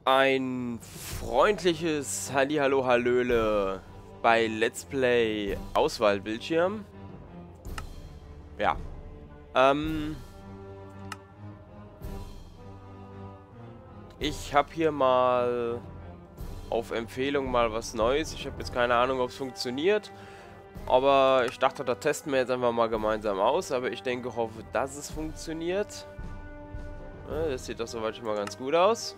Ein freundliches Hallihallo Hallöle bei Let's Play Auswahlbildschirm. Ja. Ich habe hier mal auf Empfehlung mal was Neues. Ich habe jetzt keine Ahnung, ob es funktioniert. Aber ich dachte, da testen wir jetzt einfach mal gemeinsam aus. Aber ich denke, hoffe, dass es funktioniert. Ja, das sieht doch soweit schon mal ganz gut aus.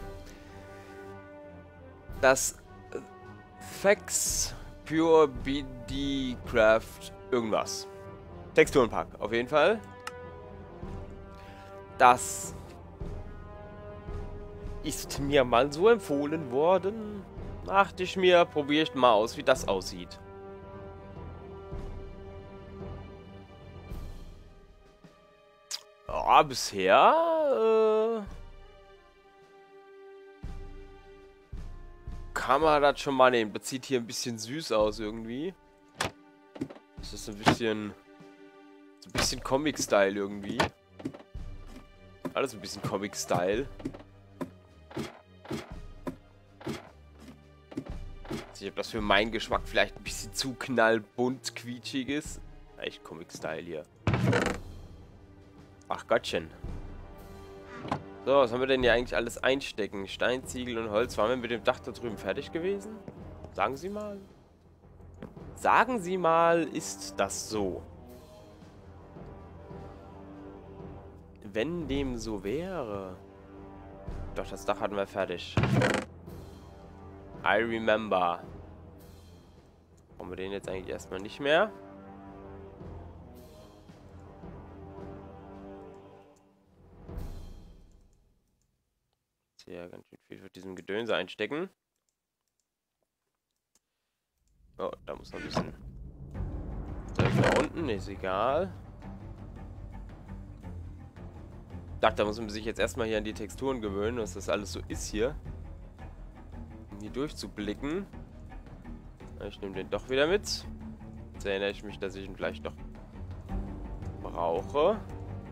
Das Fex Pure BD Craft irgendwas. Texturenpack, auf jeden Fall. Das ist mir mal so empfohlen worden. Dachte ich mir, probiere ich mal aus, wie das aussieht. Ja, bisher kann man das schon mal nehmen. Das sieht hier ein bisschen süß aus irgendwie. Das ist ein bisschen Comic-Style irgendwie. Alles ein bisschen Comic-Style. Ich weiß nicht, ob das für meinen Geschmack vielleicht ein bisschen zu knallbunt, quietschig ist. Echt Comic-Style hier. Ach Gottchen. So, was haben wir denn hier eigentlich alles einstecken? Stein, Ziegel und Holz. Waren wir mit dem Dach da drüben fertig gewesen? Sagen Sie mal. Sagen Sie mal, ist das so? Wenn dem so wäre. Doch, das Dach hatten wir fertig. I remember. Brauchen wir den jetzt eigentlich erstmal nicht mehr? Hier ganz schön viel für diesem Gedönse einstecken. Oh, da muss noch ein bisschen Zeug nach unten, ist egal. Ich dachte, da muss man sich jetzt erstmal hier an die Texturen gewöhnen, was das alles so ist hier. Um hier durchzublicken. Ich nehme den doch wieder mit. Jetzt erinnere ich mich, dass ich ihn vielleicht doch brauche.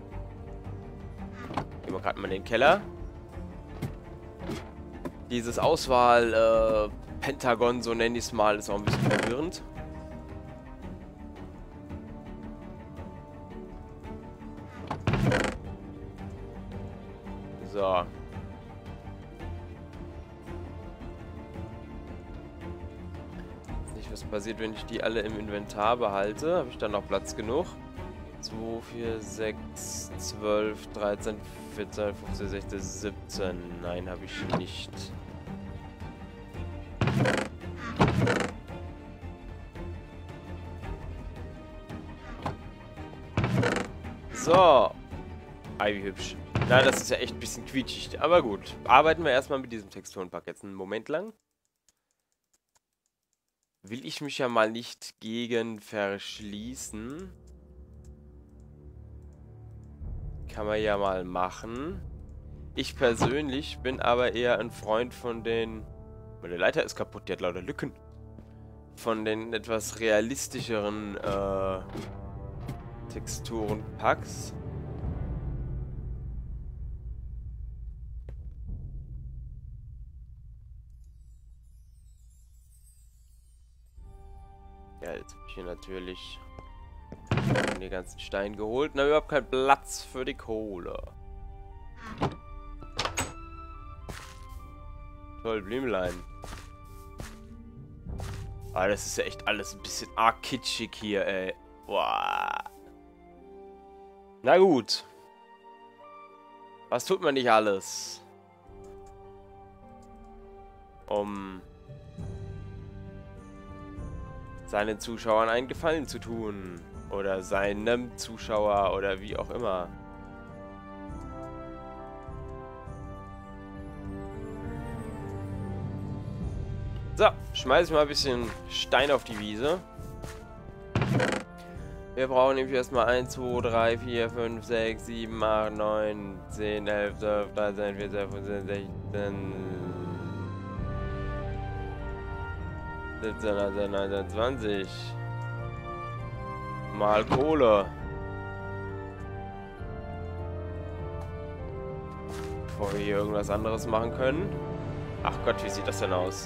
Gehen wir gerade mal in den Keller. Dieses Auswahl-Pentagon, so nenne ich es mal, ist auch ein bisschen verwirrend. So. Nicht, was passiert, wenn ich die alle im Inventar behalte. Habe ich dann noch Platz genug? 2, 4, 6, 12, 13, 14, 15, 16, 17. Nein, habe ich nicht. So. Ei, wie hübsch. Na, das ist ja echt ein bisschen quietschig. Aber gut. Arbeiten wir erstmal mit diesem Texturenpack jetzt einen Moment lang. Will ich mich ja mal nicht gegen verschließen. Kann man ja mal machen. Ich persönlich bin aber eher ein Freund von den... Meine Leiter ist kaputt, die hat lauter Lücken. Von den etwas realistischeren Texturenpacks. Ja, jetzt habe ich hier natürlich den ganzen Stein geholt. Na, überhaupt keinen Platz für die Kohle. Toll, Blümlein. Ah, das ist ja echt alles ein bisschen arg kitschig hier, ey. Boah. Na gut. Was tut man nicht alles? Um seinen Zuschauern einen Gefallen zu tun. Oder seinem Zuschauer oder wie auch immer. So, schmeiße ich mal ein bisschen Stein auf die Wiese. Wir brauchen nämlich erstmal 1, 2, 3, 4, 5, 6, 7, 8, 9, 10, 11, 12, 13, 14, 15, 16, 17, 18, 19, 20. Mal Kohle. Bevor wir hier irgendwas anderes machen können. Ach Gott, wie sieht das denn aus?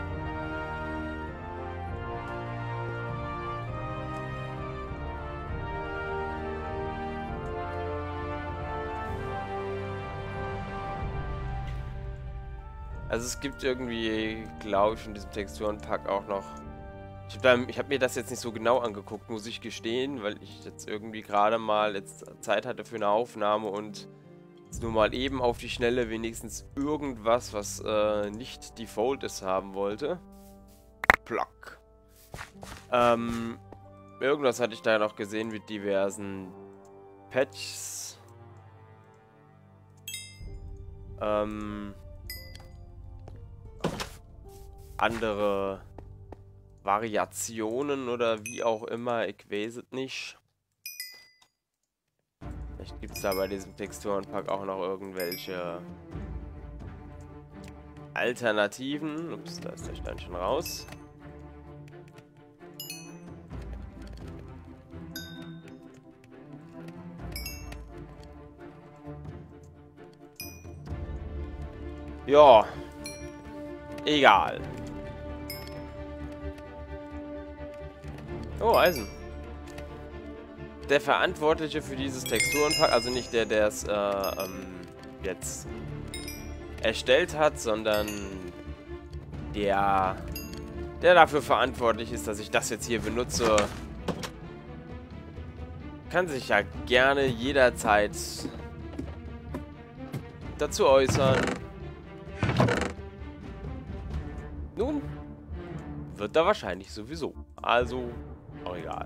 Also es gibt irgendwie, glaube ich, in diesem Texturenpack auch noch... Ich hab mir das jetzt nicht so genau angeguckt, muss ich gestehen, weil ich jetzt irgendwie gerade mal jetzt Zeit hatte für eine Aufnahme und jetzt nur mal eben auf die Schnelle wenigstens irgendwas, was nicht Default ist, haben wollte. Plock. Irgendwas hatte ich da noch gesehen mit diversen Patches. Andere Variationen oder wie auch immer, ich weiß es nicht. Vielleicht gibt es da bei diesem Texturenpack auch noch irgendwelche Alternativen. Ups, da ist der Stein schon raus. Ja, egal. Oh, Eisen. Der Verantwortliche für dieses Texturenpack, also nicht der, der es jetzt erstellt hat, sondern der dafür verantwortlich ist, dass ich das jetzt hier benutze, kann sich ja gerne jederzeit dazu äußern. Nun, wird er wahrscheinlich sowieso. Also, auch egal.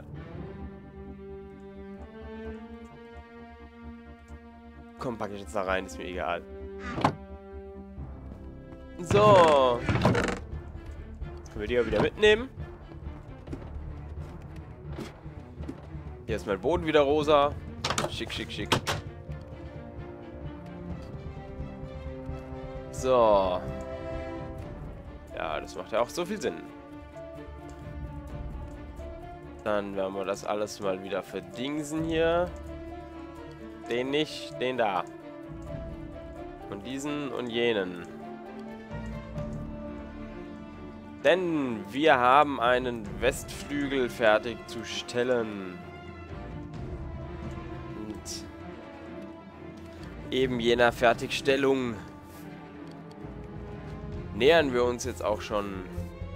Komm, packe ich jetzt da rein, ist mir egal. So. Jetzt können wir die ja wieder mitnehmen. Hier ist mein Boden wieder rosa. Schick, schick, schick. So. Ja, das macht ja auch so viel Sinn. Dann werden wir das alles mal wieder verdingsen hier. Den nicht, den da. Und diesen und jenen. Denn wir haben einen Westflügel fertigzustellen. Und eben jener Fertigstellung nähern wir uns jetzt auch schon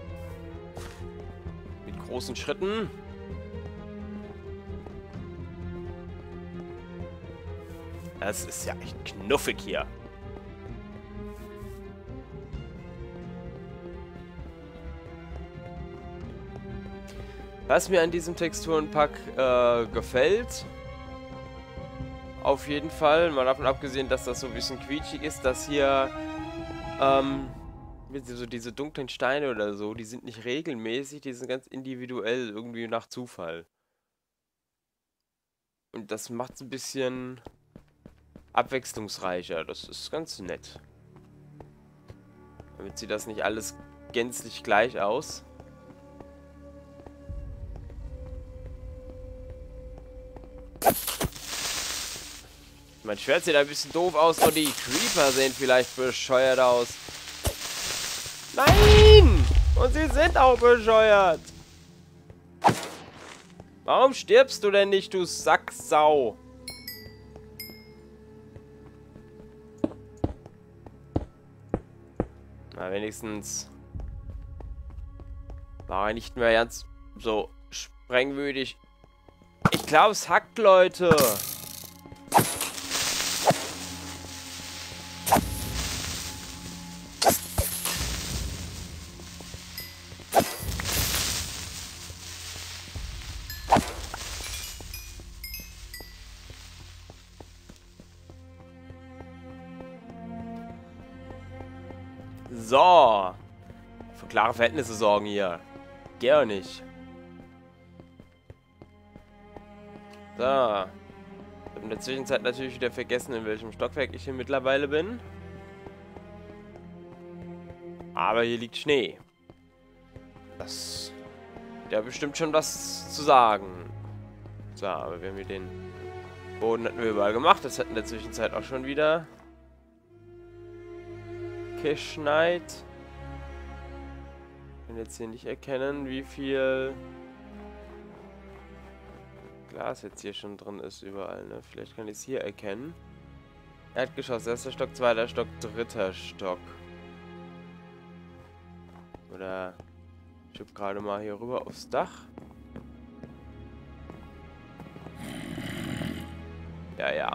mit großen Schritten. Das ist ja echt knuffig hier. Was mir an diesem Texturenpack gefällt, auf jeden Fall, mal davon abgesehen, dass das so ein bisschen quietschig ist, dass hier so diese dunklen Steine oder so, die sind nicht regelmäßig, die sind ganz individuell, irgendwie nach Zufall. Und das macht es ein bisschen abwechslungsreicher, das ist ganz nett. Damit sieht das nicht alles gänzlich gleich aus. Mein Schwert sieht ein bisschen doof aus und die Creeper sehen vielleicht bescheuert aus. Nein! Und sie sind auch bescheuert. Warum stirbst du denn nicht, du Sacksau? Na, wenigstens war er nicht mehr ganz so sprengwürdig. Ich glaube, es hackt, Leute. So. Für klare Verhältnisse sorgen hier. Gerne nicht. So. Ich habe in der Zwischenzeit natürlich wieder vergessen, in welchem Stockwerk ich hier mittlerweile bin. Aber hier liegt Schnee. Das... Der hat bestimmt schon was zu sagen. So, aber wir haben hier den Boden hatten wir überall gemacht. Das hat in der Zwischenzeit auch schon wieder weggeschneit. Ich kann jetzt hier nicht erkennen, wie viel Glas jetzt hier schon drin ist überall, ne? Vielleicht kann ich es hier erkennen. Erdgeschoss, erster Stock, zweiter Stock, dritter Stock. Oder ich hüpfe gerade mal hier rüber aufs Dach. Ja, ja.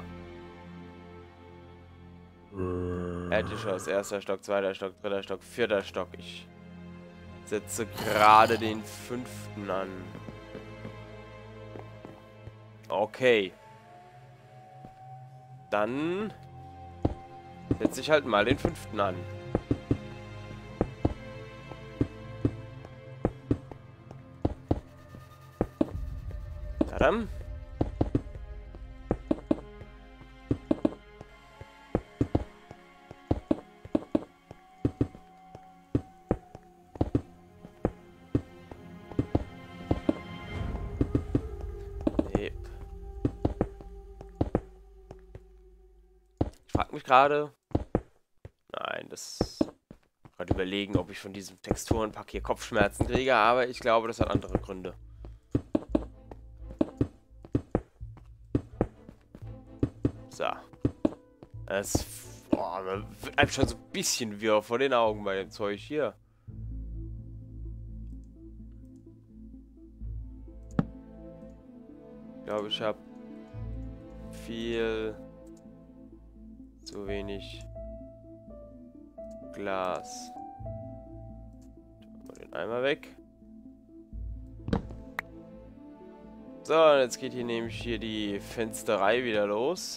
Erdgeschoss, erster Stock, zweiter Stock, dritter Stock, vierter Stock. Ich setze gerade den 5. an. Okay. Dann setze ich halt mal den 5. an. Tadam. Ich frage mich gerade. Nein, das. Gerade überlegen, ob ich von diesem Texturenpack hier Kopfschmerzen kriege, aber ich glaube, das hat andere Gründe. So. Es wird einem schon so ein bisschen wirr vor den Augen bei dem Zeug hier. Ich glaube, ich habe viel zu wenig Glas. Machen wir den Eimer weg. So, und jetzt geht hier nämlich hier die Fensterei wieder los.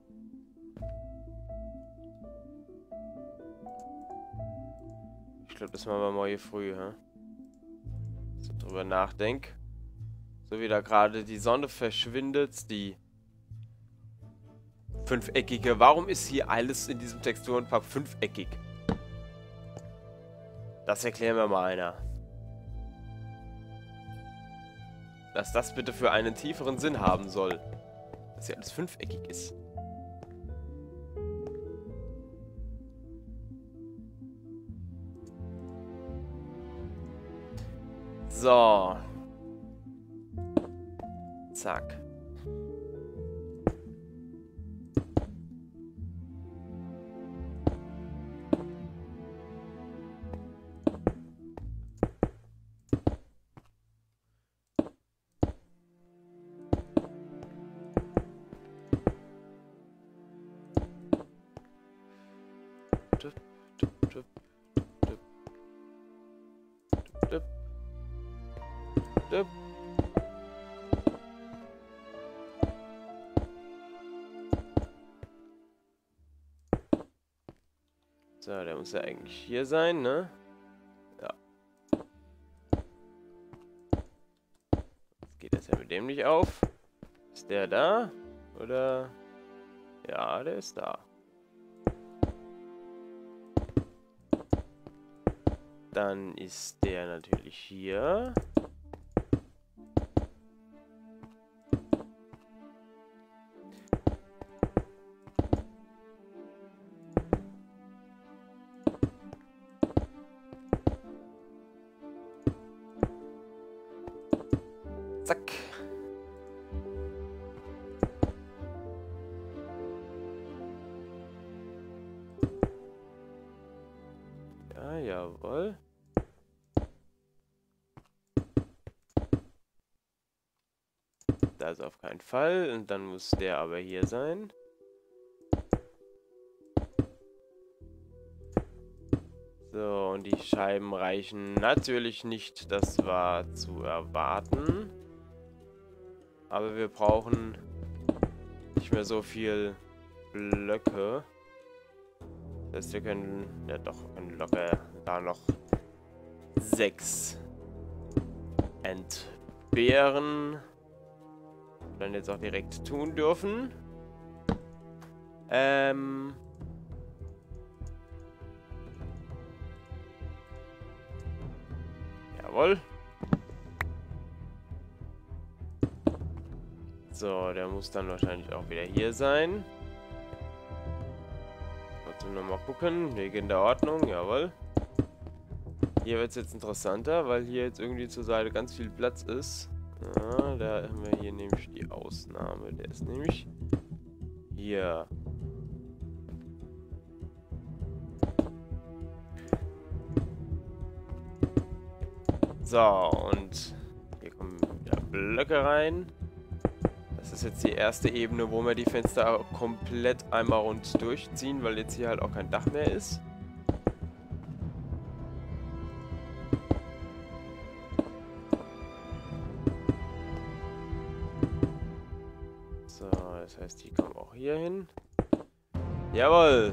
Ich glaube, das machen wir morgen früh, hä? So drüber nachdenke. So wie da gerade die Sonne verschwindet, die fünfeckige. Warum ist hier alles in diesem Texturenpack fünfeckig? Das erklären wir mal einer. Was das bitte für einen tieferen Sinn haben soll. Dass hier alles fünfeckig ist. So. Zack. So, der muss ja eigentlich hier sein, ne? Ja. Jetzt geht das ja mit dem nicht auf. Ist der da? Oder? Ja, der ist da. Dann ist der natürlich hier. Zack. Ja, jawohl. Da ist auf keinen Fall. Und dann muss der aber hier sein. So, und die Scheiben reichen natürlich nicht. Das war zu erwarten. Aber wir brauchen nicht mehr so viel Blöcke. Das heißt, wir können, ja doch, wir können locker da noch 6 entbehren. Dann jetzt auch direkt tun dürfen. Jawohl. So, der muss dann wahrscheinlich auch wieder hier sein. Nur mal gucken. Wegen der Ordnung, jawohl. Hier wird es jetzt interessanter, weil hier jetzt irgendwie zur Seite ganz viel Platz ist. Ja, da haben wir hier nämlich die Ausnahme. Der ist nämlich hier. So, und hier kommen wieder Blöcke rein. Das ist jetzt die erste Ebene, wo wir die Fenster komplett einmal rund durchziehen, weil jetzt hier halt auch kein Dach mehr ist. So, das heißt, die kommen auch hier hin. Jawohl!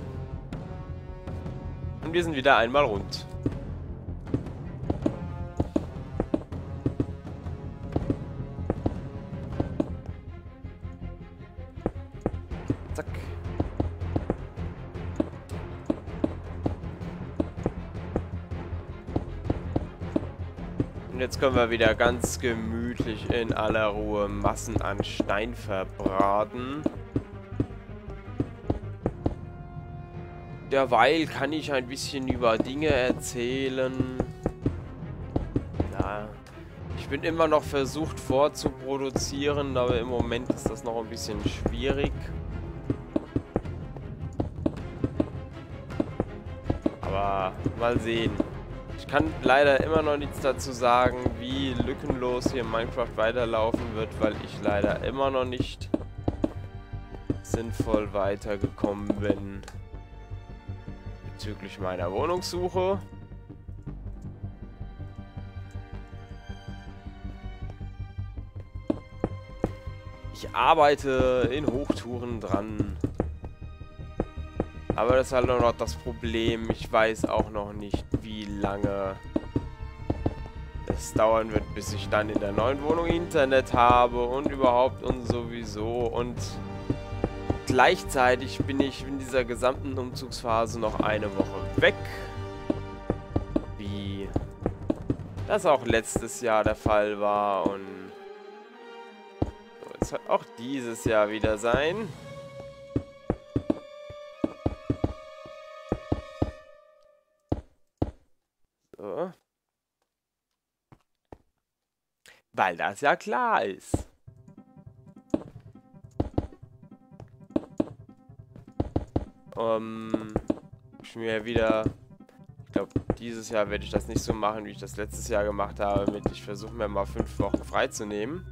Und wir sind wieder einmal rund. Zack. Und jetzt können wir wieder ganz gemütlich in aller Ruhe Massen an Stein verbraten. Derweil kann ich ein bisschen über Dinge erzählen. Ja, ich bin immer noch versucht vorzuproduzieren, aber im Moment ist das noch ein bisschen schwierig. Aber mal sehen. Ich kann leider immer noch nichts dazu sagen, wie lückenlos hier Minecraft weiterlaufen wird, weil ich leider immer noch nicht sinnvoll weitergekommen bin bezüglich meiner Wohnungssuche. Ich arbeite in Hochtouren dran. Aber das ist halt noch das Problem. Ich weiß auch noch nicht, wie lange es dauern wird, bis ich dann in der neuen Wohnung Internet habe und überhaupt und sowieso. Und gleichzeitig bin ich in dieser gesamten Umzugsphase noch eine Woche weg. Wie das auch letztes Jahr der Fall war. Und so, es soll auch dieses Jahr wieder sein. So. Weil das ja klar ist. Ich mir wieder... Ich glaube, dieses Jahr werde ich das nicht so machen, wie ich das letztes Jahr gemacht habe. Ich versuche mir mal 5 Wochen freizunehmen.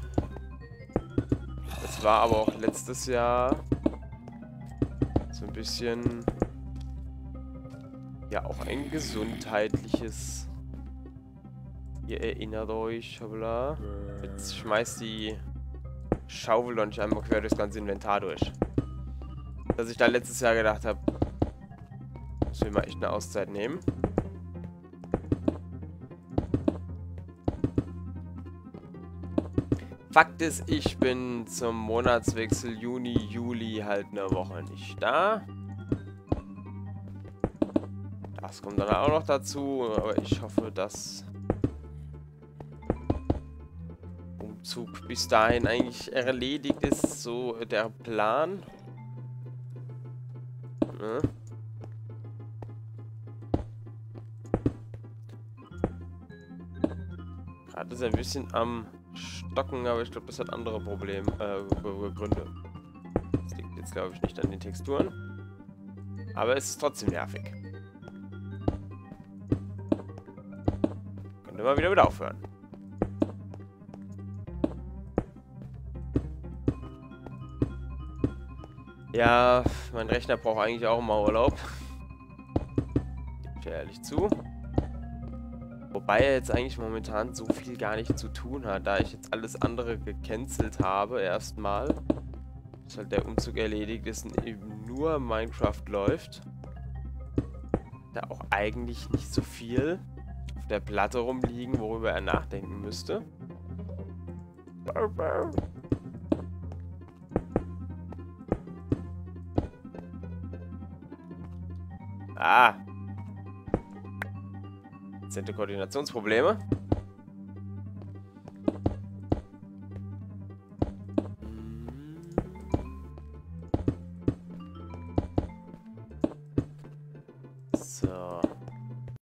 Das war aber auch letztes Jahr so ein bisschen... Ja, auch ein gesundheitliches... Ihr erinnert euch, bla. Jetzt schmeißt die Schaufel doch nicht einmal quer durchs ganze Inventar durch. Dass ich da letztes Jahr gedacht habe, muss mir mal echt eine Auszeit nehmen. Fakt ist, ich bin zum Monatswechsel Juni, Juli halt eine Woche nicht da. Das kommt dann auch noch dazu, aber ich hoffe, dass Umzug bis dahin eigentlich erledigt ist, so der Plan. Ne? Gerade ist er ein bisschen am Stocken, aber ich glaube, das hat andere Gründe. Das liegt jetzt, glaube ich, nicht an den Texturen. Aber es ist trotzdem nervig. Könnte mal wieder aufhören. Ja, mein Rechner braucht eigentlich auch mal Urlaub. Gebe ich ja ehrlich zu. Wobei er jetzt eigentlich momentan so viel gar nicht zu tun hat, da ich jetzt alles andere gecancelt habe erstmal. Dass halt der Umzug erledigt ist und eben nur Minecraft läuft. Da auch eigentlich nicht so viel auf der Platte rumliegen, worüber er nachdenken müsste. Ah. Dezente Koordinationsprobleme. So.